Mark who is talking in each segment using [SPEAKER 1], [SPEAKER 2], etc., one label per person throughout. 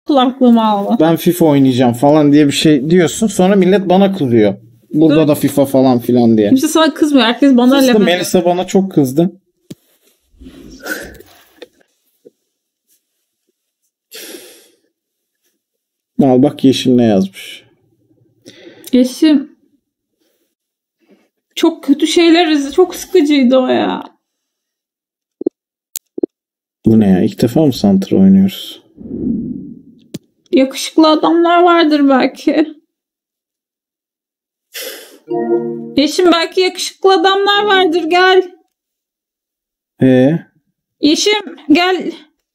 [SPEAKER 1] kulaklığımı aldı.
[SPEAKER 2] Ben FIFA oynayacağım falan diye bir şey diyorsun. Sonra millet bana kızıyor. Burada da FIFA falan filan diye.
[SPEAKER 1] Kimse sana kızmıyor. Herkes bana laf ediyor.
[SPEAKER 2] Melisa bana çok kızdı. Al bak Yeşim ne yazmış.
[SPEAKER 1] Yeşim. Çok kötü şeyler, çok sıkıcıydı o ya.
[SPEAKER 2] Bu ne ya? İlk defa mı Santra oynuyoruz?
[SPEAKER 1] Yakışıklı adamlar vardır belki. Yeşim belki yakışıklı adamlar vardır, gel. Yeşim gel.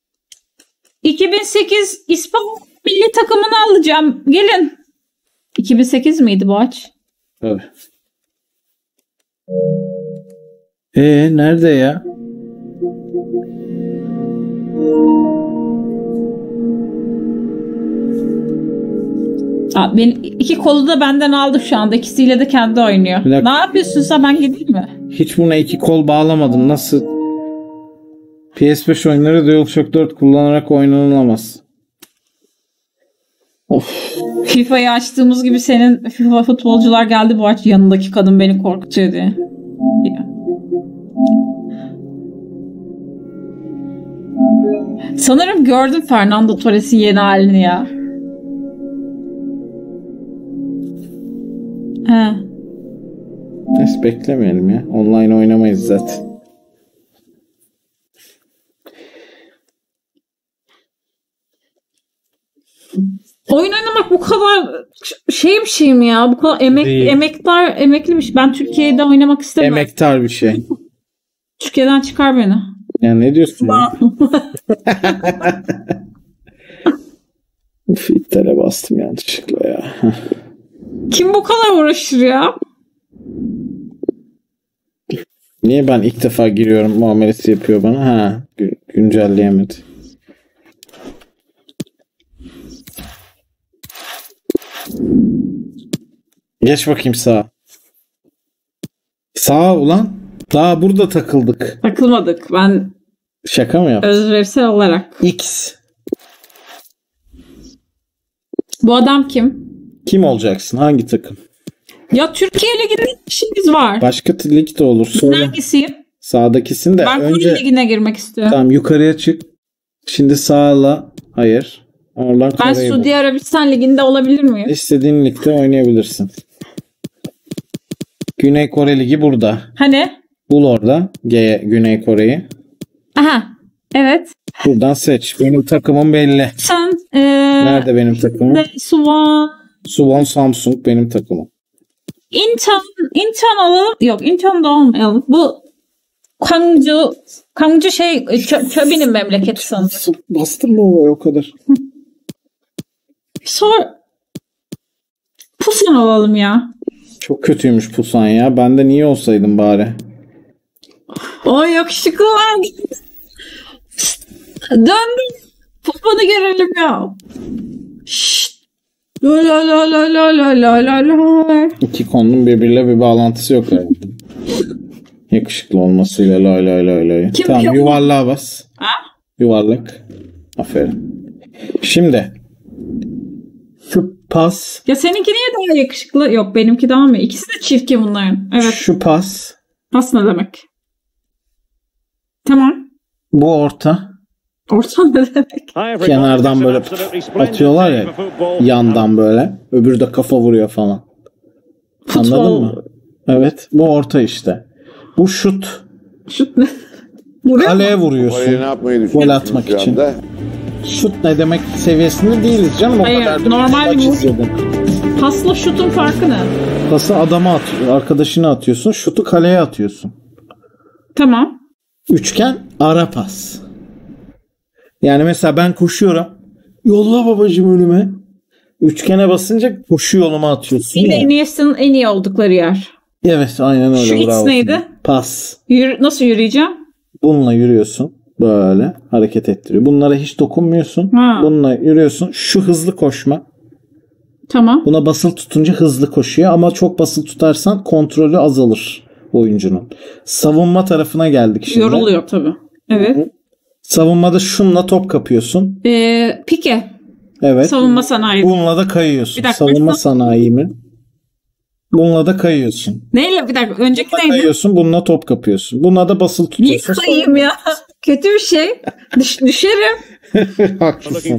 [SPEAKER 1] 2008 İspanya milli takımını alacağım. Gelin. 2008 miydi bu aç?
[SPEAKER 2] Tabii. Nerede ya?
[SPEAKER 1] Benim iki kolu da benden aldı şu anda. İkisiyle de kendi oynuyor. Ne yapıyorsun sen, ben gideyim mi?
[SPEAKER 2] Hiç buna iki kol bağlamadım. Nasıl? PS5 oyunları DualShock 4 kullanarak oynanılamaz. Of.
[SPEAKER 1] FIFA'yı açtığımız gibi senin FIFA futbolcular geldi bu aç. Yanındaki kadın beni korkutuyor diye. Sanırım gördüm Fernando Torres'in yeni halini ya.
[SPEAKER 2] Neyse beklemeyelim ya. Online oynamayız zaten.
[SPEAKER 1] Oyun oynamak bu kadar bir şey mi ya? Bu kadar emeklimiş. Ben Türkiye'de oynamak istemiyorum.
[SPEAKER 2] Emektar bir şey.
[SPEAKER 1] Türkiye'den çıkar beni.
[SPEAKER 2] Ya ne diyorsun ya? Uf, iptale bastım yanlışlıkla ya.
[SPEAKER 1] Kim bu kadar uğraşır ya?
[SPEAKER 2] Niye ben ilk defa giriyorum muamelesi yapıyor bana? Güncelleyemedi. Geç bakayım sağa. Sağa ulan. Daha burada takıldık.
[SPEAKER 1] Takılmadık. Ben
[SPEAKER 2] şaka mı yaptın?
[SPEAKER 1] Özversel olarak.
[SPEAKER 2] X.
[SPEAKER 1] Bu adam kim?
[SPEAKER 2] Kim olacaksın? Hangi takım?
[SPEAKER 1] Ya Türkiye Ligi'nde işimiz var.
[SPEAKER 2] Başka lig de olur. Sonra
[SPEAKER 1] hangisiyim?
[SPEAKER 2] Sağdakisin de.
[SPEAKER 1] Ben Kore Ligi'ne girmek istiyorum.
[SPEAKER 2] Tamam yukarıya çık. Şimdi sağla. Hayır. Oradan
[SPEAKER 1] ben Suudi Arabistan Ligi'nde olabilir miyim?
[SPEAKER 2] İstediğin ligde oynayabilirsin. Güney Kore Ligi burada.
[SPEAKER 1] Hani?
[SPEAKER 2] Bul orada. Güney Kore'yi.
[SPEAKER 1] Aha. Evet.
[SPEAKER 2] Buradan seç. Benim takımım belli.
[SPEAKER 1] Sen
[SPEAKER 2] nerede benim takımım?
[SPEAKER 1] Suwon
[SPEAKER 2] Samsung benim takımım.
[SPEAKER 1] Incheon alalım. Yok, Incheon'da olmayalım. Bu Gwangju Çöbi'nin memleketi sanırım.
[SPEAKER 2] Bastırma o kadar.
[SPEAKER 1] Pusan alalım ya.
[SPEAKER 2] Çok kötüymüş Pusan ya. Ben de niye olsaydım bari.
[SPEAKER 1] O yakışıklılar. Döndüm. Pusanı görelim ya. Şşt. La.
[SPEAKER 2] İki konunun birbiriyle bir bağlantısı yok herhalde. Yakışıklı olmasıyla la. Tamam yuvarlığa bas.
[SPEAKER 1] Ha?
[SPEAKER 2] Yuvarlak. Aferin. Şimdi şu pas.
[SPEAKER 1] Ya seninki niye daha yakışıklı? Yok benimki daha mı? İkisi de çirkin bunların. Evet.
[SPEAKER 2] Şu pas.
[SPEAKER 1] Pas ne demek? Tamam.
[SPEAKER 2] Bu orta.
[SPEAKER 1] Orta ne demek?
[SPEAKER 2] Kenardan böyle atıyorlar ya. Yandan böyle. Öbürü de kafa vuruyor falan.
[SPEAKER 1] Futbol.
[SPEAKER 2] Anladın mı? Evet. Bu orta işte. Bu şut.
[SPEAKER 1] Şut ne?
[SPEAKER 2] Kaleye vuruyorsun. Gol atmak için. Şut ne demek seviyesinde değiliz canım.
[SPEAKER 1] Hayır, o kadar normal bu. Pasla şutun farkı ne?
[SPEAKER 2] Pası adama atıyor. Arkadaşına atıyorsun. Şutu kaleye atıyorsun.
[SPEAKER 1] Tamam.
[SPEAKER 2] Üçgen ara pas. Yani mesela ben koşuyorum. Yolla babacığım önüme. Üçgene basınca koşu yoluma atıyorsun.
[SPEAKER 1] Yine Iniesta'nın en iyi oldukları yer.
[SPEAKER 2] Evet aynen öyle.
[SPEAKER 1] Şu X neydi?
[SPEAKER 2] Pas.
[SPEAKER 1] Nasıl yürüyeceğim?
[SPEAKER 2] Bununla yürüyorsun. Böyle hareket ettiriyor. Bunlara hiç dokunmuyorsun. Bununla yürüyorsun. Şu hızlı koşma.
[SPEAKER 1] Tamam.
[SPEAKER 2] Buna basılı tutunca hızlı koşuyor ama çok basılı tutarsan kontrolü azalır oyuncunun. Savunma tarafına geldik şimdi.
[SPEAKER 1] Yoruluyor tabii. Evet.
[SPEAKER 2] Savunmada şunla top kapıyorsun.
[SPEAKER 1] Pike.
[SPEAKER 2] Evet.
[SPEAKER 1] Savunma sanayi.
[SPEAKER 2] Bununla da kayıyorsun.
[SPEAKER 1] Bir dakika,
[SPEAKER 2] Savunma sanayi mi? Bununla da kayıyorsun.
[SPEAKER 1] Neyle? Bir dakika. Önceki
[SPEAKER 2] Bununla
[SPEAKER 1] neydi?
[SPEAKER 2] kayıyorsun. Bununla top kapıyorsun. Bununla da basılı
[SPEAKER 1] Niye
[SPEAKER 2] tutuyorsun.
[SPEAKER 1] kayayım ya? Kötü bir şey. Düşerim.
[SPEAKER 2] Haklısın.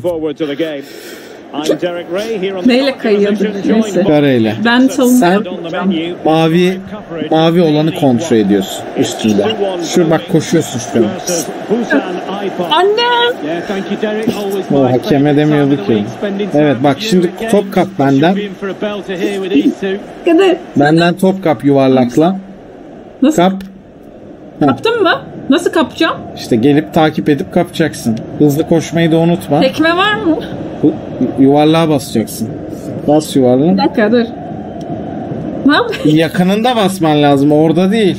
[SPEAKER 1] Neyle kayıyorduk? Neyse.
[SPEAKER 2] Kareyle.
[SPEAKER 1] Ben savunma
[SPEAKER 2] Sen
[SPEAKER 1] yapacağım.
[SPEAKER 2] mavi olanı kontrol ediyorsun üstünde. Şu bak koşuyorsun şu an.
[SPEAKER 1] Annem.
[SPEAKER 2] O hakeme demiyordu ki. Evet bak şimdi top kap benden.
[SPEAKER 1] Kadar.
[SPEAKER 2] Benden top kap yuvarlakla.
[SPEAKER 1] Nasıl?
[SPEAKER 2] Kap.
[SPEAKER 1] Kaptın mı? Nasıl kapacağım?
[SPEAKER 2] İşte gelip takip edip kapacaksın. Hızlı koşmayı da unutma.
[SPEAKER 1] Tekme var mı?
[SPEAKER 2] Yuvarlığa basacaksın. Bas
[SPEAKER 1] Bir
[SPEAKER 2] yuvarlığa.
[SPEAKER 1] dakika dur. Ne yapayım?
[SPEAKER 2] Yakınında basman lazım. Orada değil.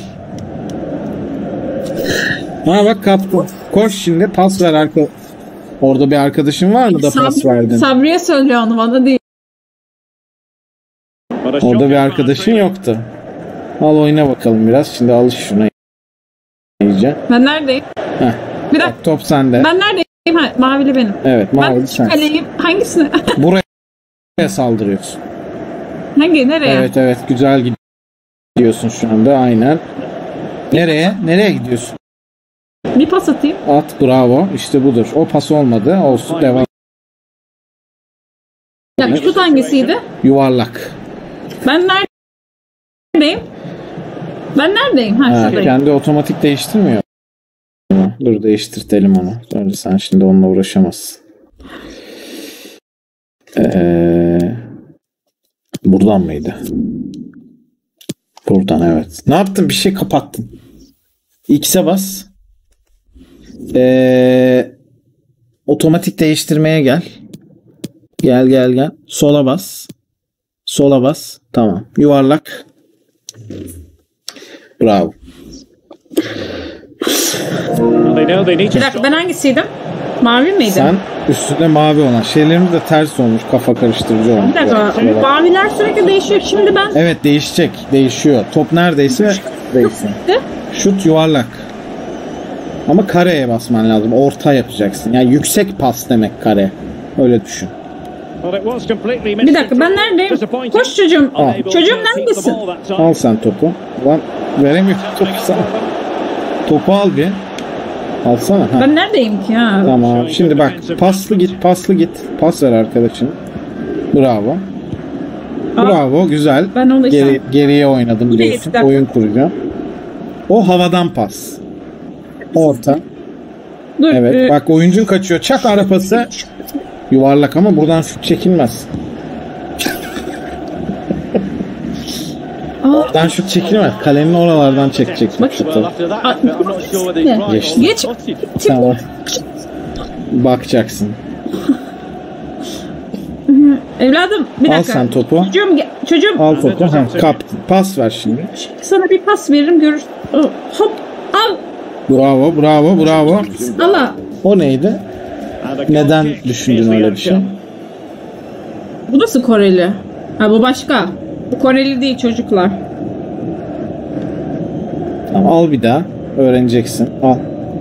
[SPEAKER 2] Ha bak kaptın. Koş şimdi pas ver arka. Orada bir arkadaşın var mı da pas verdin?
[SPEAKER 1] Sabriye söylüyor onu, bana değil.
[SPEAKER 2] Orada bir arkadaşın yoktu. Al oyna bakalım biraz. Şimdi alış şuna iyice.
[SPEAKER 1] Ben neredeyim?
[SPEAKER 2] Heh.
[SPEAKER 1] Bir dakika.
[SPEAKER 2] Top sende.
[SPEAKER 1] Ben neredeyim? Ha, mavili benim.
[SPEAKER 2] Evet
[SPEAKER 1] Ben
[SPEAKER 2] mavi sen.
[SPEAKER 1] kaleyim. Hangisini?
[SPEAKER 2] Buraya saldırıyorsun.
[SPEAKER 1] Hangi? Nereye?
[SPEAKER 2] Evet güzel gidiyorsun şu anda aynen. Nereye? Nereye gidiyorsun?
[SPEAKER 1] Bir pas atayım.
[SPEAKER 2] At bravo. İşte budur. O pas olmadı. Olsun devam.
[SPEAKER 1] Bir dakika, şut hangisiydi?
[SPEAKER 2] Yuvarlak.
[SPEAKER 1] Ben neredeyim? Ben neredeyim? Ha,
[SPEAKER 2] Ha,
[SPEAKER 1] şuradayım.
[SPEAKER 2] kendi otomatik değiştirmiyor. Dur değiştirtelim onu. Sonra sen şimdi onunla uğraşamazsın. Buradan mıydı? Buradan evet. Ne yaptın? Bir şey kapattın. X'e bas. Otomatik değiştirmeye gel. Gel. Sola bas. Sola bas. Tamam. Yuvarlak. Bravo.
[SPEAKER 1] Bir dakika, ben hangisiydim? Mavi miydim?
[SPEAKER 2] Sen üstünde mavi olan şeylerimiz de ters olmuş. Kafa karıştırıcı olmuş.
[SPEAKER 1] Bir dakika.
[SPEAKER 2] Evet.
[SPEAKER 1] Maviler sürekli değişiyor. Şimdi ben...
[SPEAKER 2] Evet değişecek. Değişiyor. Top neredeyse değişsin. Şut yuvarlak. Ama kareye basman lazım. Orta yapacaksın. Yani yüksek pas demek kare. Öyle düşün.
[SPEAKER 1] Bir dakika, ben neredeyim? Koş çocuğum.
[SPEAKER 2] Al.
[SPEAKER 1] Çocuğum neredesin?
[SPEAKER 2] Al sen topu. Lan veremiyorum topu sana. Topu al bir. Alsana. Ha.
[SPEAKER 1] Ben neredeyim ki ya?
[SPEAKER 2] Tamam. Şimdi bak paslı git. Pas ver arkadaşına. Bravo. Bravo güzel.
[SPEAKER 1] Ben onu
[SPEAKER 2] Geriye oynadım
[SPEAKER 1] Buraya
[SPEAKER 2] diyorsun.
[SPEAKER 1] bir dakika.
[SPEAKER 2] Oyun kuracağım. O havadan pas. Orta.
[SPEAKER 1] Dur.
[SPEAKER 2] Evet. Bak oyuncun kaçıyor. Çak ara pası. Yuvarlak ama buradan şut çekilmez. Oradan şut çekilmez. Kalenin oralardan çekecek.
[SPEAKER 1] Bak.
[SPEAKER 2] Geçti.
[SPEAKER 1] Geç.
[SPEAKER 2] Tamam. Bakacaksın.
[SPEAKER 1] Evladım bir
[SPEAKER 2] Al
[SPEAKER 1] dakika.
[SPEAKER 2] sen topu.
[SPEAKER 1] Çocuğum.
[SPEAKER 2] Al topu. Ha, kaptın. Pas ver şimdi.
[SPEAKER 1] Sana bir pas veririm, görür. Hop. Al.
[SPEAKER 2] Bravo.
[SPEAKER 1] Allah.
[SPEAKER 2] O neydi? Neden düşündün öyle bir şey?
[SPEAKER 1] Bu nasıl Koreli? Ha, bu başka. Bu Koreli değil çocuklar.
[SPEAKER 2] Tamam, al bir daha. Öğreneceksin. Al.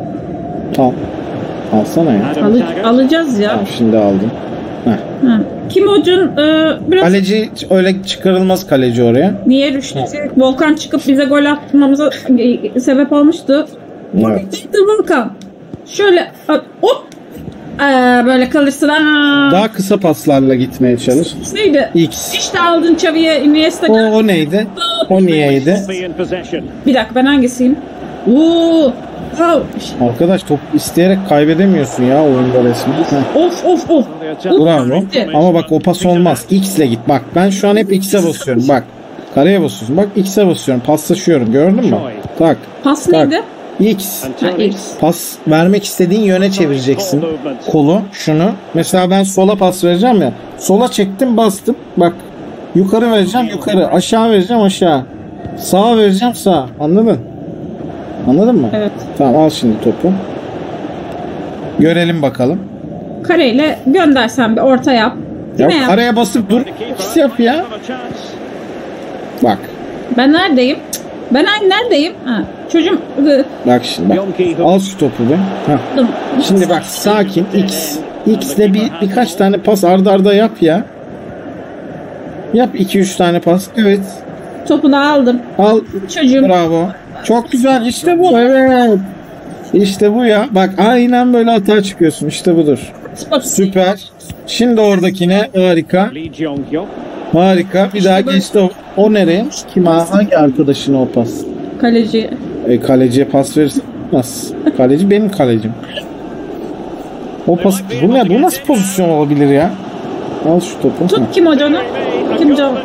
[SPEAKER 2] Alsana ya.
[SPEAKER 1] Alacağız ya.
[SPEAKER 2] Tamam, şimdi aldım.
[SPEAKER 1] Ha. Kim Hoca'nın biraz...
[SPEAKER 2] Kaleci öyle çıkarılmaz kaleci oraya.
[SPEAKER 1] Niye Rüştü? Volkan çıkıp bize gol atmamıza sebep olmuştu.
[SPEAKER 2] Evet.
[SPEAKER 1] Volkan. Şöyle hop. Böyle kalırsın.
[SPEAKER 2] Daha kısa paslarla gitmeye çalış.
[SPEAKER 1] Neydi?
[SPEAKER 2] X.
[SPEAKER 1] İşte aldın Xavi'ye, Iniesta.
[SPEAKER 2] O neydi? O niyeydi?
[SPEAKER 1] Bir dakika, ben hangisiyim? Oo.
[SPEAKER 2] Arkadaş top isteyerek kaybedemiyorsun ya oyunda resmen.
[SPEAKER 1] Of.
[SPEAKER 2] Bravo. Ama bak o pas olmaz. X ile git. Bak ben şu an hep X'e basıyorum. Bak. Kareye basıyorsun. Bak X'e basıyorum. Paslaşıyorum. Gördün mü? Tak.
[SPEAKER 1] Pas
[SPEAKER 2] tak.
[SPEAKER 1] neydi?
[SPEAKER 2] X.
[SPEAKER 1] X.
[SPEAKER 2] Pas vermek istediğin yöne çevireceksin. Kolu şunu. Mesela ben sola pas vereceğim ya. Sola çektim bastım. Bak. Yukarı vereceğim yukarı. Aşağı vereceğim aşağı. Sağa vereceğim sağa. Anladın? Anladın mı?
[SPEAKER 1] Evet.
[SPEAKER 2] Tamam al şimdi topu. Görelim bakalım.
[SPEAKER 1] Kareyle göndersen bir orta yap.
[SPEAKER 2] Ya
[SPEAKER 1] Yine yap.
[SPEAKER 2] araya basıp dur. İkisi yap ya. Bak.
[SPEAKER 1] Ben neredeyim? Ben neredeyim? Ha, çocuğum.
[SPEAKER 2] Bak şimdi bak. Al şu topu be. Hah. Şimdi bak sakin X. X'le birkaç tane pas arda yap ya. Yap 2-3 tane pas. Evet.
[SPEAKER 1] Topunu aldım.
[SPEAKER 2] Al.
[SPEAKER 1] Çocuğum.
[SPEAKER 2] Bravo. Çok güzel. İşte bu. Evet. İşte bu ya. Bak aynen böyle hata çıkıyorsun. İşte budur. Süper. Şimdi oradakine harika. Harika. Bir daha geçti. O nereye? Kime? Hangi arkadaşına o pas?
[SPEAKER 1] Kaleci.
[SPEAKER 2] Kaleciye pas verirsin. Nasıl? Kaleci benim kalecim. O pas. Bu ne? Bu nasıl pozisyon olabilir ya? Al şu topu.
[SPEAKER 1] Tut kim hocanı? Kim canı?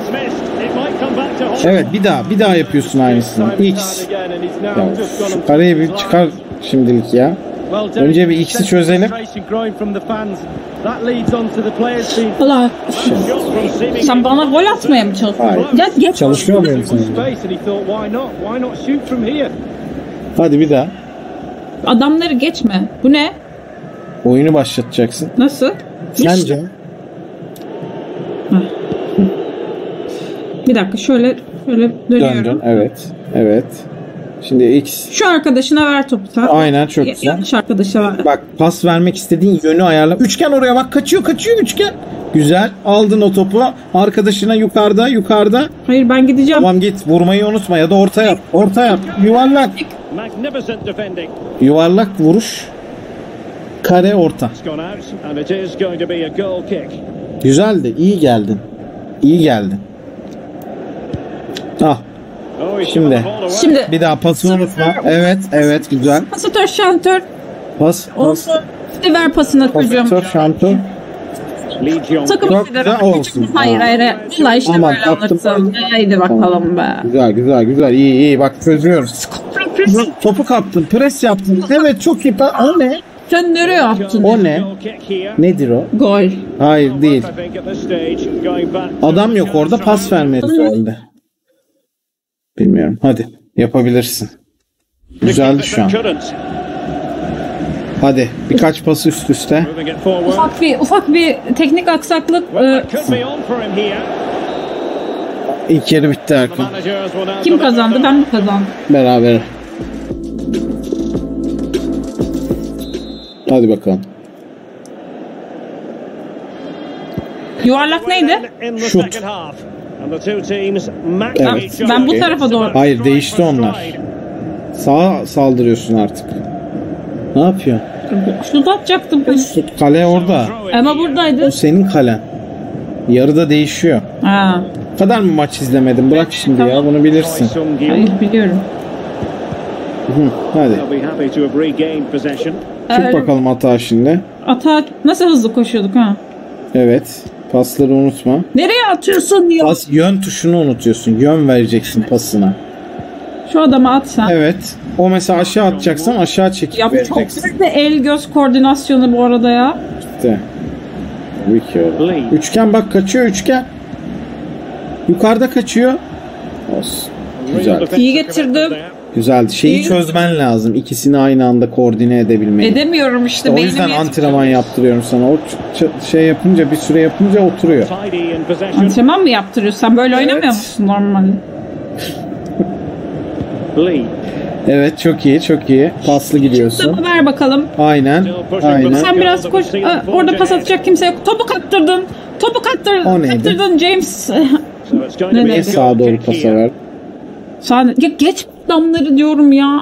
[SPEAKER 2] Evet bir daha yapıyorsun aynısını. X. Ya, şu kareyi bir çıkar şimdilik ya. Önce bir X'i çözelim.
[SPEAKER 1] Allah. Sen bana gol atmaya mı çalışıyorsun?
[SPEAKER 2] Hayır.
[SPEAKER 1] Geç.
[SPEAKER 2] Çalışıyor muyum senin? Hadi bir daha.
[SPEAKER 1] Adamları geçme. Bu ne?
[SPEAKER 2] Oyunu başlatacaksın.
[SPEAKER 1] Nasıl?
[SPEAKER 2] Sence?
[SPEAKER 1] Bir dakika şöyle dönüyorum.
[SPEAKER 2] Döndün. Evet. Şimdi X.
[SPEAKER 1] Şu arkadaşına ver topu sen.
[SPEAKER 2] Aynen çok güzel.
[SPEAKER 1] Yanlış arkadaşa ver.
[SPEAKER 2] Bak pas vermek istediğin yönü ayarla. Üçgen oraya bak kaçıyor üçgen. Güzel. Aldın o topu. Arkadaşına yukarıda.
[SPEAKER 1] Hayır ben gideceğim.
[SPEAKER 2] Tamam git. Vurmayı unutma ya da orta yap. Yuvarlak. Yuvarlak vuruş. Kare orta. Güzeldi. İyi geldin. Ah. Şimdi bir daha pasını unutma. Evet güzel.
[SPEAKER 1] Pasatör şantör.
[SPEAKER 2] Pas.
[SPEAKER 1] Bir ver pasını çocuğum.
[SPEAKER 2] Pasatör şantör.
[SPEAKER 1] Takım
[SPEAKER 2] Çok güzel olsun.
[SPEAKER 1] Hayır. Allah işte
[SPEAKER 2] Aman,
[SPEAKER 1] böyle anlatsam. Haydi bakalım be.
[SPEAKER 2] Güzel. İyi. Bak çözüyoruz. Topu kaptın. Pres yaptın. Evet çok iyi. O ne?
[SPEAKER 1] Sen nereye yaptın?
[SPEAKER 2] O ne? Nedir o?
[SPEAKER 1] Gol.
[SPEAKER 2] Hayır değil. Adam yok orada pas vermedi herhalde. Bilmiyorum. Hadi yapabilirsin. Güzeldi şu an. Hadi birkaç pas üst üste.
[SPEAKER 1] Ufak bir teknik aksaklık.
[SPEAKER 2] İlk yarı bitti Erkan.
[SPEAKER 1] Kim kazandı? Ben mi kazandım?
[SPEAKER 2] Beraber. Hadi bakalım.
[SPEAKER 1] Yuvarlak neydi?
[SPEAKER 2] Şut. Evet.
[SPEAKER 1] Ben bu tarafa doğru.
[SPEAKER 2] Hayır değişti onlar. Sağa saldırıyorsun artık. Ne yapıyorsun?
[SPEAKER 1] Şut atacaktım.
[SPEAKER 2] Kale orada.
[SPEAKER 1] Ama buradaydı.
[SPEAKER 2] O senin kalen. Yarıda değişiyor.
[SPEAKER 1] Ha.
[SPEAKER 2] O kadar mı maç izlemedin? Bırak şimdi ya bunu bilirsin.
[SPEAKER 1] Hayır biliyorum.
[SPEAKER 2] Hadi. Çık bakalım hata şimdi.
[SPEAKER 1] Ata nasıl hızlı koşuyorduk ha?
[SPEAKER 2] Evet. Pasları unutma.
[SPEAKER 1] Nereye atıyorsun ya?
[SPEAKER 2] Pas yön tuşunu unutuyorsun. Yön vereceksin pasına.
[SPEAKER 1] Şu adamı at sen.
[SPEAKER 2] Evet. O mesela aşağı atacaksan aşağı çekip
[SPEAKER 1] ya
[SPEAKER 2] vereceksin.
[SPEAKER 1] Çok büyük el göz koordinasyonu bu arada ya.
[SPEAKER 2] İşte. Üçgen bak kaçıyor üçgen. Yukarıda kaçıyor. Olsun. Güzel.
[SPEAKER 1] İyi getirdim.
[SPEAKER 2] Güzeldi. Şeyi çözmen lazım. İkisini aynı anda koordine edebilmeyi.
[SPEAKER 1] Edemiyorum işte.
[SPEAKER 2] O yüzden antrenman yaptırıyorum sana. O şey yapınca bir süre yapınca oturuyor.
[SPEAKER 1] Antrenman mı yaptırıyorsun? Sen böyle oynamıyor musun normalde?
[SPEAKER 2] Evet çok iyi. Paslı gidiyorsun.
[SPEAKER 1] Topu ver bakalım.
[SPEAKER 2] Aynen.
[SPEAKER 1] Sen biraz koş. Orada pas atacak kimse yok. Topu kaptırdın.
[SPEAKER 2] O neydi?
[SPEAKER 1] Kaptırdın James.
[SPEAKER 2] Niye sağa doğru pasa ver?
[SPEAKER 1] Ya geç damları diyorum ya.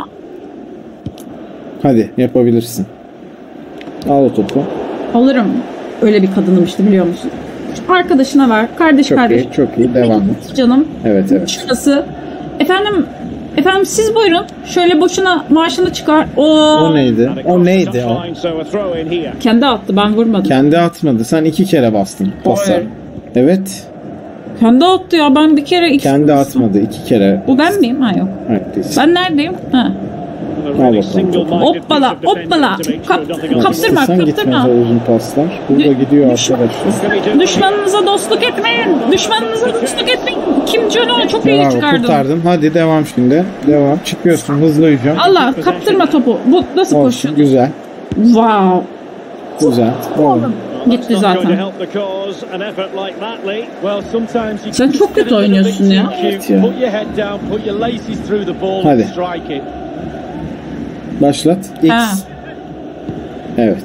[SPEAKER 2] Hadi yapabilirsin. Al o topu.
[SPEAKER 1] Alırım. Öyle bir kadınım işte biliyor musun? Arkadaşına ver. Kardeş.
[SPEAKER 2] Çok iyi. Devam et.
[SPEAKER 1] Canım.
[SPEAKER 2] Evet.
[SPEAKER 1] Şurası. Efendim siz buyurun. Şöyle boşuna maaşını çıkar.
[SPEAKER 2] O neydi? O neydi o?
[SPEAKER 1] Kendi attı. Ben vurmadım.
[SPEAKER 2] Kendi atmadı. Sen 2 kere bastın pasa. Evet.
[SPEAKER 1] Kendi attı ya. Ben bir kere
[SPEAKER 2] Kendi atmadı. 2 kere.
[SPEAKER 1] Bu ben miyim? Ha yok.
[SPEAKER 2] Evet, değil.
[SPEAKER 1] Ben neredeyim? Ha.
[SPEAKER 2] Al bakalım.
[SPEAKER 1] Hoppala. Kaptırma.
[SPEAKER 2] Sen gitmez o uzun paslar. Burada gidiyor arkadaşlar.
[SPEAKER 1] Düşmanınıza dostluk etmeyin. Kim John'u çok iyi çıkardın.
[SPEAKER 2] Kurtardım. Hadi devam şimdi. Devam. Çıkıyorsun. Hızlı hücum.
[SPEAKER 1] Allah kaptırma topu. Bu nasıl koşuyor?
[SPEAKER 2] Güzel.
[SPEAKER 1] Wow.
[SPEAKER 2] Güzel.
[SPEAKER 1] Gitti zaten. Sen çok kötü oynuyorsun ya.
[SPEAKER 2] Evet ya. Hadi. Başlat. X.
[SPEAKER 1] Ha.
[SPEAKER 2] Evet.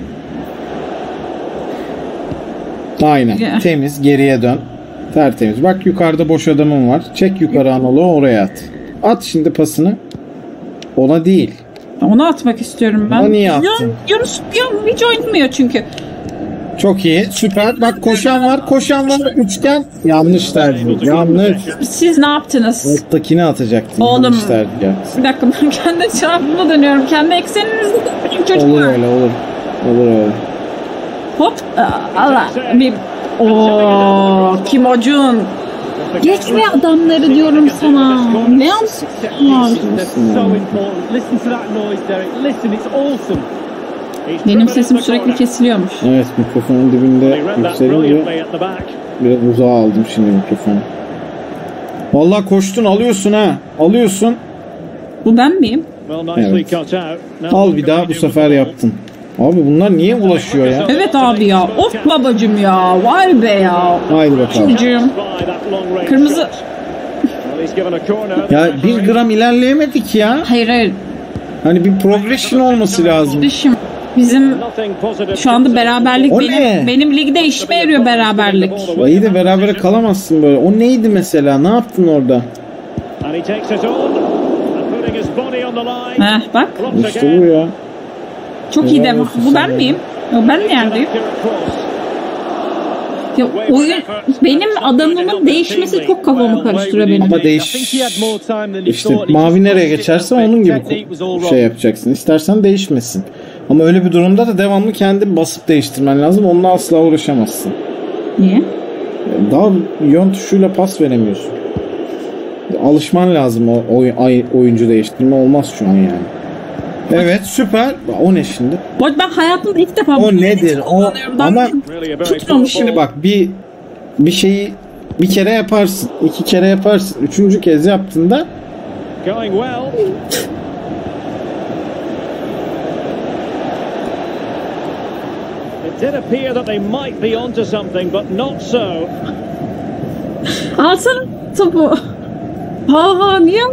[SPEAKER 2] Aynen.
[SPEAKER 1] Ya.
[SPEAKER 2] Temiz. Geriye dön. Tertemiz. Bak yukarıda boş adamın var. Çek yukarı Anadolu, oraya at. At şimdi pasını. Ona değil.
[SPEAKER 1] Onu atmak istiyorum ben.
[SPEAKER 2] Ama niye attın?
[SPEAKER 1] Yunus hiç oynamıyor çünkü.
[SPEAKER 2] Çok iyi. Süper. Bak koşan var. Koşan var. Üçgen. Yanlış tercih. Yanlış.
[SPEAKER 1] Siz ne yaptınız?
[SPEAKER 2] Alttakini atacaktın.
[SPEAKER 1] Oğlum.
[SPEAKER 2] Yanlış tercih yaptın.
[SPEAKER 1] Bir dakika, ben kendi çarpıma dönüyorum. Kendi ekseninizde çocuklar.
[SPEAKER 2] Olur öyle, olur. Olur öyle.
[SPEAKER 1] Hop. Allah. Bir. Ooo. Kim Ocun? Geçme adamları diyorum sana. Ne yapsın? Benim sesim sürekli kesiliyormuş.
[SPEAKER 2] Evet, mikrofonun dibinde yükselince biraz uzağa aldım şimdi mikrofonu. Vallahi koştun, alıyorsun ha. Alıyorsun.
[SPEAKER 1] Bu ben miyim?
[SPEAKER 2] Evet. Al bir daha, bu sefer yaptın. Abi bunlar niye ulaşıyor ya?
[SPEAKER 1] Evet abi ya. Of babacım ya. Vay be ya.
[SPEAKER 2] Haydi bakalım.
[SPEAKER 1] Çocuğum. Kırmızı.
[SPEAKER 2] Ya 1 gram ilerleyemedik ya.
[SPEAKER 1] Hayır.
[SPEAKER 2] Hani bir progression olması lazım.
[SPEAKER 1] Düşün. Bizim şu anda beraberlik
[SPEAKER 2] O ne?
[SPEAKER 1] benim ligde işime yarıyor beraberlik.
[SPEAKER 2] İyi de berabere kalamazsın böyle. O neydi mesela? Ne yaptın orada?
[SPEAKER 1] Heh, bak.
[SPEAKER 2] İşte bu ya.
[SPEAKER 1] Çok iyi de. Bu ben miyim? Yok, ben neredeyim? Ya, benim adamımın değişmesi çok kafamı karıştırıyor benim.
[SPEAKER 2] Ama işte mavi nereye geçerse onun gibi şey yapacaksın. İstersen değişmesin. Ama öyle bir durumda da devamlı kendi basıp değiştirmen lazım. Onunla asla uğraşamazsın.
[SPEAKER 1] Niye?
[SPEAKER 2] Daha yön tuşuyla pas veremiyorsun. Alışman lazım o oyuncu değiştirme, olmaz şu an yani. Evet, süper. O ne şimdi?
[SPEAKER 1] Bak, ben hayatımda ilk defa
[SPEAKER 2] O nedir? O ama
[SPEAKER 1] tutmamışım.
[SPEAKER 2] şimdi bak, bir şeyi bir kere yaparsın, 2 kere yaparsın, 3. kez yaptığında
[SPEAKER 1] Alsana topu. Ha niye?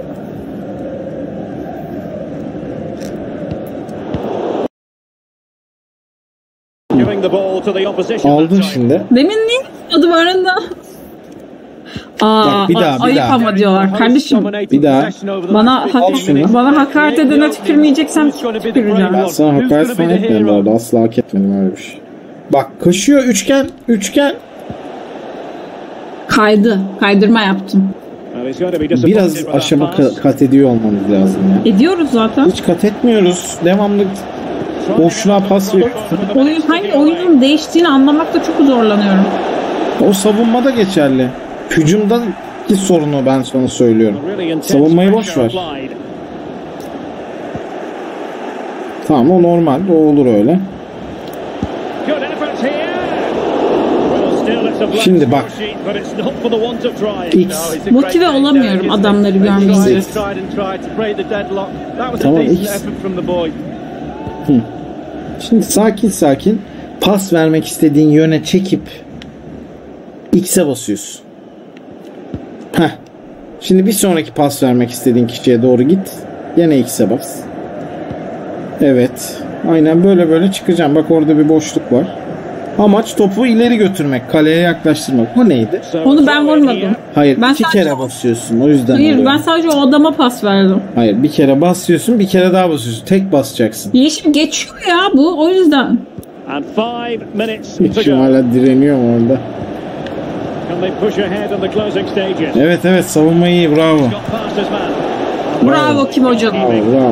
[SPEAKER 2] aldın şimdi.
[SPEAKER 1] Demin niye adım aranda?
[SPEAKER 2] Bak, bir daha.
[SPEAKER 1] Ayıp ama diyorlar kardeşim.
[SPEAKER 2] Bir daha.
[SPEAKER 1] Bana hakaret edene tükürmeyeceksen tüküreceğim.
[SPEAKER 2] Ben sana hakaret falan etmedim orada. Asla hak etmedim öyle bir şey. Bak, koşuyor, üçgen.
[SPEAKER 1] Kaydırma yaptım.
[SPEAKER 2] Biraz aşama kat ediyor olmamız lazım ya.
[SPEAKER 1] Ediyoruz zaten.
[SPEAKER 2] Hiç kat etmiyoruz. Devamlı boşluğa pas veriyorsun.
[SPEAKER 1] Hangi oyunun değiştiğini anlamakta çok zorlanıyorum.
[SPEAKER 2] O savunmada geçerli. Hücumdaki sorunu ben sana söylüyorum. Savunmayı boş ver. Tamam, o normal. O olur öyle. Şimdi bak. X.
[SPEAKER 1] Motive olamıyorum adamları görmeyince.
[SPEAKER 2] Tamam, X. Şimdi sakin pas vermek istediğin yöne çekip X'e basıyorsun. Heh. Şimdi bir sonraki pas vermek istediğin kişiye doğru git. Yine X'e bas. Evet. Aynen böyle çıkacağım. Bak, orada bir boşluk var. Amaç topu ileri götürmek, kaleye yaklaştırmak. Bu neydi?
[SPEAKER 1] Onu ben vurmadım.
[SPEAKER 2] Hayır, 2 kere basıyorsun. O yüzden
[SPEAKER 1] Hayır,
[SPEAKER 2] oluyor.
[SPEAKER 1] ben sadece o adama pas verdim.
[SPEAKER 2] Hayır, bir kere basıyorsun, bir kere daha basıyorsun. Tek basacaksın.
[SPEAKER 1] Yeşil geçiyor ya bu, o yüzden.
[SPEAKER 2] Şu hala direniyor orada. Evet, savunma iyi, bravo.
[SPEAKER 1] Bravo Kim Hocam.
[SPEAKER 2] Bravo.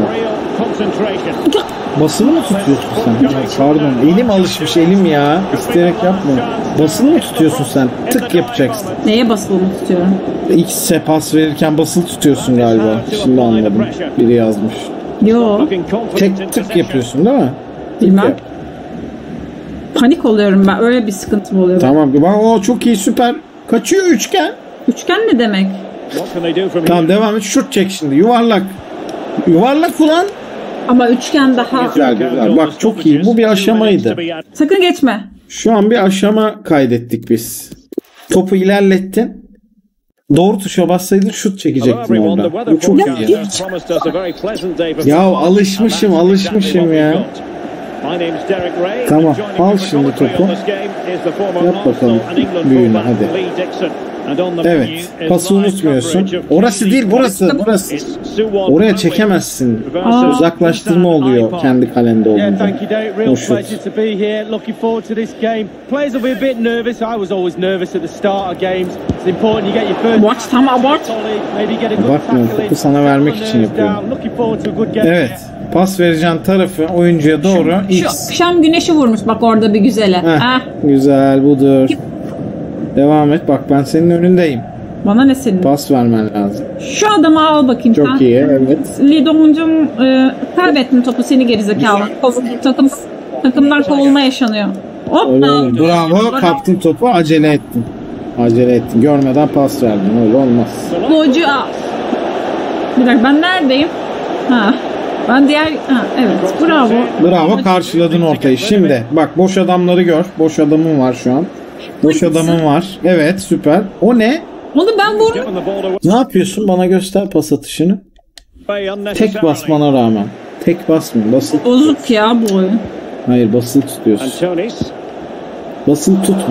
[SPEAKER 2] Basılı mı tutuyorsun sen? Pardon, elim alışmış, elim ya. İsteyerek yapma. Basılı mı tutuyorsun sen? Tık yapacaksın.
[SPEAKER 1] Neye basılı mı tutuyorum?
[SPEAKER 2] X'e pas verirken basılı tutuyorsun galiba. Şimdi anladım. Biri yazmış.
[SPEAKER 1] Yo.
[SPEAKER 2] Tık yapıyorsun değil mi?
[SPEAKER 1] Bilmem. Panik oluyorum ben. Öyle bir sıkıntım oluyor.
[SPEAKER 2] Tamam. Bak, çok iyi, süper. Kaçıyor üçgen.
[SPEAKER 1] Üçgen ne demek?
[SPEAKER 2] Tamam, devam et. Şut çek şimdi. Yuvarlak ulan.
[SPEAKER 1] Ama üçgen daha...
[SPEAKER 2] Güzel. Bak, çok iyi. Bu bir aşamaydı.
[SPEAKER 1] Sakın geçme.
[SPEAKER 2] Şu an bir aşama kaydettik biz. Topu ilerlettin. Doğru tuşa bassaydın şut çekecektin orada. Bu çok iyi. Ya alışmışım ya. Tamam, al şimdi topu. Yap bakalım büyüğünü hadi. Evet, pası unutmuyorsun. Orası değil, burası. Oraya çekemezsin. Uzaklaştırma oluyor kendi kalende olunca. O şut.
[SPEAKER 1] Watch, tam abort.
[SPEAKER 2] Bakmıyorum, topu sana vermek için yapıyorum. Evet, pas vereceğin tarafı oyuncuya doğru
[SPEAKER 1] Şu akşam güneşi vurmuş bak orada bir güzele.
[SPEAKER 2] Güzel, budur. Devam et, bak ben senin önündeyim.
[SPEAKER 1] Bana ne senin?
[SPEAKER 2] Pas vermen lazım.
[SPEAKER 1] Şu adamı al bakayım sen.
[SPEAKER 2] Çok iyi, evet.
[SPEAKER 1] Lido'muncum kaybettin topu, seni gerizekalı. Takımlar kovulma yaşanıyor. Hoppa.
[SPEAKER 2] Bravo, kaptın topu, acele ettin. Görmeden pas verdin, öyle olmaz.
[SPEAKER 1] Golcü al. Bir dakika, ben neredeyim? Ben evet,
[SPEAKER 2] Bravo, karşıladın ortayı. Şimdi bak, boş adamları gör. Boş adamın var şu an. Boş adamın var. Evet, süper. O ne?
[SPEAKER 1] Onu ben vurdum.
[SPEAKER 2] Ne yapıyorsun? Bana göster pas atışını. Tek basmana rağmen. Tek basmıyor. Basılı.
[SPEAKER 1] Bozuk ya bu oyun.
[SPEAKER 2] Hayır, basılı tutuyorsun. Basılı tutma.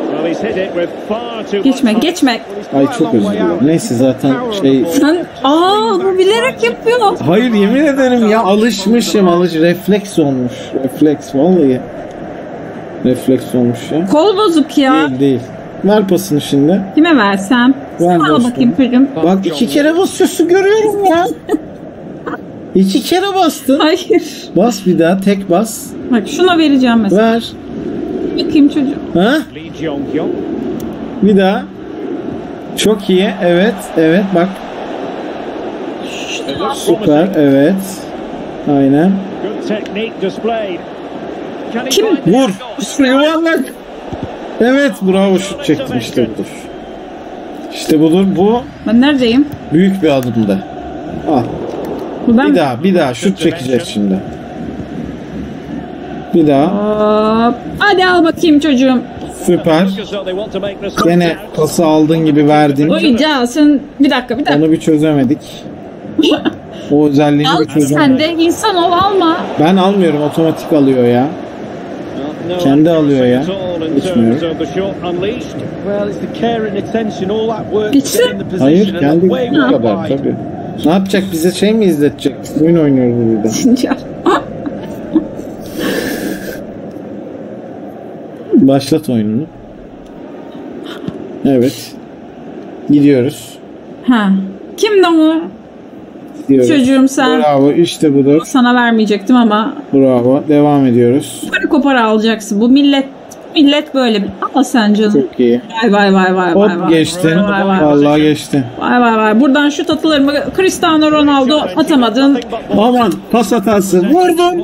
[SPEAKER 1] Geçme.
[SPEAKER 2] Ay çok özür dilerim. Neyse zaten
[SPEAKER 1] Sen bu bilerek yapıyor.
[SPEAKER 2] Hayır, yemin ederim ya, alışmışım. Refleks olmuş. Refleks vallahi. Refleks olmuş ya.
[SPEAKER 1] Kol bozuk ya.
[SPEAKER 2] Değil. Ver pasını şimdi.
[SPEAKER 1] Kime versem?
[SPEAKER 2] Ver
[SPEAKER 1] al bakayım çocuğum.
[SPEAKER 2] Bak 2 kere basıyorsun, görüyorum ya. 2 kere bastın.
[SPEAKER 1] Hayır.
[SPEAKER 2] Bas bir daha, tek bas.
[SPEAKER 1] Bak şuna vereceğim mesela.
[SPEAKER 2] Ver.
[SPEAKER 1] Bakayım çocuğum.
[SPEAKER 2] Bir daha. Çok iyi. Evet bak. Süper. Evet. Aynen.
[SPEAKER 1] Kim?
[SPEAKER 2] Vur. Yuvarlak. Evet, bravo, şut çektim, işte budur. İşte budur, bu.
[SPEAKER 1] Ben neredeyim?
[SPEAKER 2] Büyük bir adımdı. Al. Bir daha şut çekeceğiz şimdi. Bir daha.
[SPEAKER 1] Hop. Hadi al bakayım çocuğum.
[SPEAKER 2] Süper. Gene pası aldığın gibi verdin.
[SPEAKER 1] Oyuncağısın. Bir dakika.
[SPEAKER 2] Onu bir çözemedik. O özelliğini bir çözemedik.
[SPEAKER 1] Sen de insan ol, alma.
[SPEAKER 2] Ben almıyorum, otomatik alıyor ya. Kendi alıyor ya. Geçmiyor.
[SPEAKER 1] Geçsin.
[SPEAKER 2] Hayır, kendi bu kadar tabii. Ne yapacak, bize mi izletecek? Oyun oynuyoruz burada. Başlat oyununu. Evet. Gidiyoruz.
[SPEAKER 1] Kimdi o? Çocuğum sen.
[SPEAKER 2] Bravo, işte budur.
[SPEAKER 1] Sana vermeyecektim ama.
[SPEAKER 2] Bravo, devam ediyoruz.
[SPEAKER 1] Kopara alacaksın. Bu millet böyle. Ama sen canım.
[SPEAKER 2] Çok iyi.
[SPEAKER 1] Vay.
[SPEAKER 2] Hop, geçtin. Vallahi geçtin.
[SPEAKER 1] Vay. Buradan şut atılır mı? Cristiano Ronaldo atamadın.
[SPEAKER 2] Aman, pas hatası. Vurdun.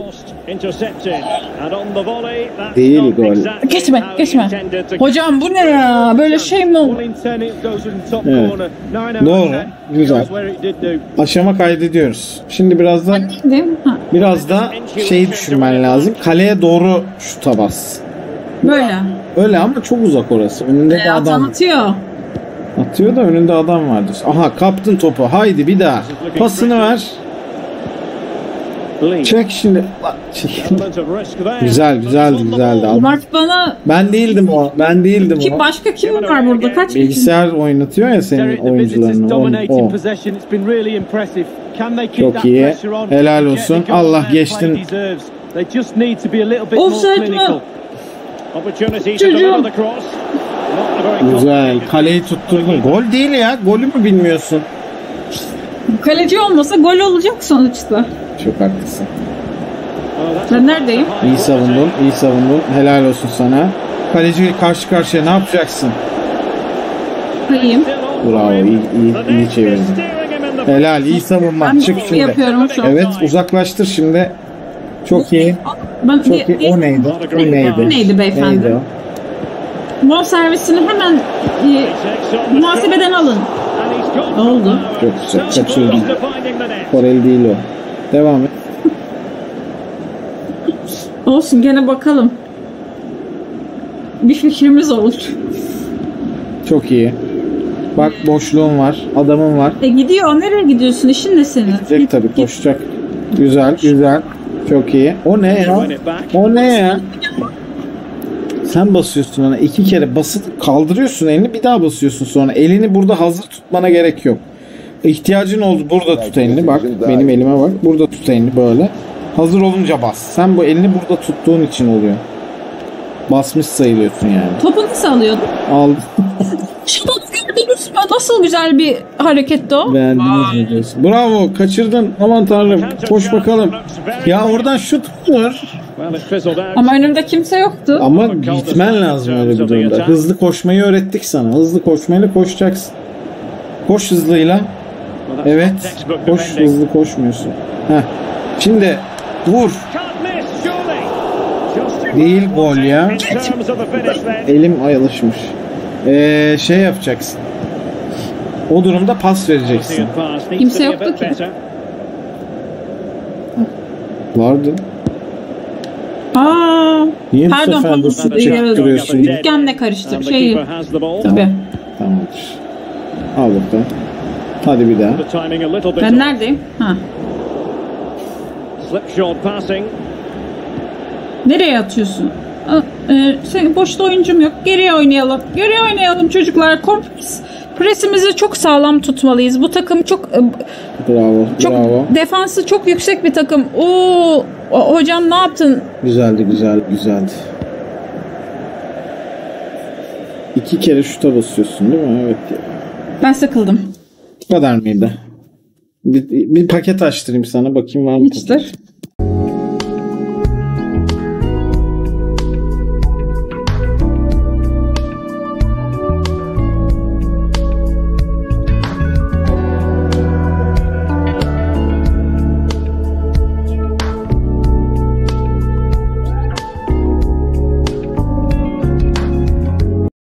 [SPEAKER 2] Değil gol.
[SPEAKER 1] Geçme. Hocam bu ne ya? Böyle şey mi olur?
[SPEAKER 2] Evet. Doğru. Güzel. Aşama kaydediyoruz. Şimdi biraz da şeyi düşünmen lazım. Kaleye doğru şuta bas.
[SPEAKER 1] Böyle.
[SPEAKER 2] Öyle ama çok uzak orası. Önünde de adam. Atıyor da önünde adam vardır. Aha, kaptın topu. Haydi bir daha. Pasını ver. Çek şimdi. Güzeldi.
[SPEAKER 1] Bak bana.
[SPEAKER 2] Ben değildim o.
[SPEAKER 1] Başka kim var burada? Kaç kişi?
[SPEAKER 2] Bilgisayar oynatıyor ya senin oyuncularını. O. Çok iyi. Helal olsun. Allah, geçtin.
[SPEAKER 1] Offside mi? Çocuğum.
[SPEAKER 2] Güzel. Kaleyi tutturdun. Gol değil ya. Golü mü bilmiyorsun?
[SPEAKER 1] Kaleci olmasa gol olacak sonuçta.
[SPEAKER 2] Çok haklısın.
[SPEAKER 1] Ben neredeyim?
[SPEAKER 2] İyi savundun. Helal olsun sana. Kaleci karşı karşıya, ne yapacaksın?
[SPEAKER 1] İyiyim.
[SPEAKER 2] Bravo, iyi çevirdin. Helal, iyi savunma. Çık şimdi.
[SPEAKER 1] Yapıyorum şu an.
[SPEAKER 2] Evet, uzaklaştır şimdi. Çok iyi. Çok iyi. O neydi?
[SPEAKER 1] O neydi beyefendi?
[SPEAKER 2] Neydi o?
[SPEAKER 1] Bol servisini hemen muhasebeden alın. Ne oldu?
[SPEAKER 2] Çok güzel. Kaçırdın. Koreli değil o. Devam et.
[SPEAKER 1] Olsun, gene bakalım. bir fikrimiz olur.
[SPEAKER 2] Çok iyi. Bak boşluğun var. Adamın var.
[SPEAKER 1] Gidiyor. Nereye gidiyorsun? İşin ne senin?
[SPEAKER 2] Gidecek tabii, koşacak. Güzel güzel. Çok iyi. O ne ya? O ne ya? Sen basıyorsun ona 2 kere basıp kaldırıyorsun elini, bir daha basıyorsun sonra. Elini burada hazır tutmana gerek yok. İhtiyacın oldu, burada tut elini, bak benim elime bak. Burada tut elini böyle. Hazır olunca bas. Sen bu elini burada tuttuğun için oluyor. Basmış sayılıyorsun yani.
[SPEAKER 1] Topu nasıl alıyordun?
[SPEAKER 2] Aldım.
[SPEAKER 1] Şu topu gördünüz mü? Nasıl güzel bir hareketti o.
[SPEAKER 2] Beğendiniz mi diyorsun? Bravo, kaçırdın. Aman tanrım. Koş bakalım. Ya oradan şut vur.
[SPEAKER 1] Ama önümde kimse yoktu.
[SPEAKER 2] Ama gitmen lazım öyle bir durumda. Hızlı koşmayı öğrettik sana. Hızlı koşmayla koşacaksın. Koş hızlıyla. Evet. Koş, hızlı koşmuyorsun. Heh. Şimdi vur. Değil gol ya. Elim alışmış. Şey yapacaksın. O durumda pas vereceksin.
[SPEAKER 1] Kimse yoktu ki.
[SPEAKER 2] Vardı. Niye bu
[SPEAKER 1] Pardon,
[SPEAKER 2] sefer de şut çektiriyorsun?
[SPEAKER 1] Dükkanla karıştım. Tabii.
[SPEAKER 2] Tamamdır. Al bakalım. Hadi bir daha.
[SPEAKER 1] Ben neredeyim? Ha. Nereye atıyorsun? Senin boşta oyuncum yok. Geriye oynayalım. Geriye oynayalım çocuklar. Presimizi çok sağlam tutmalıyız. Bu takım çok
[SPEAKER 2] bravo.
[SPEAKER 1] defansı çok yüksek bir takım. Hocam ne yaptın?
[SPEAKER 2] Güzeldi. 2 kere şuta basıyorsun değil mi? Evet.
[SPEAKER 1] Ben sıkıldım.
[SPEAKER 2] Bu kadar mıydı? Bir paket açtırayım sana, bakayım var mı?
[SPEAKER 1] Hiçtir.